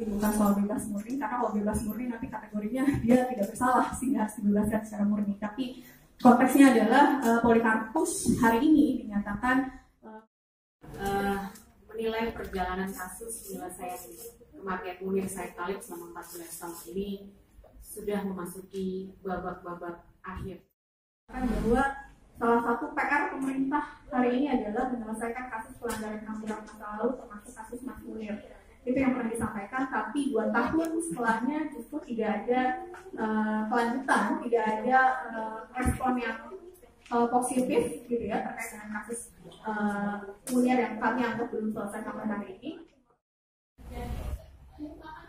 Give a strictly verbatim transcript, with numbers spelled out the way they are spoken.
bukan soal bebas murni, karena kalau bebas murni nanti kategorinya dia tidak bersalah sehingga harus dibebaskan secara murni. Tapi konteksnya adalah uh, Polikarpus hari ini dinyatakan uh, uh, menilai perjalanan kasus penyelesaian kematian Munir Said Talib selama empat belas tahun ini sudah memasuki babak-babak akhir. Bahwa salah satu P R pemerintah hari ini adalah menyelesaikan kasus pelanggaran H A M berat masa lalu termasuk kasus Mas Munir. Itu yang pernah disampaikan, tapi dua tahun setelahnya justru tidak ada uh, kelanjutan, tidak ada uh, respon yang uh, positif gitu ya terkait dengan kasus uh, Munir yang kami anggap belum selesai sampai hari ini.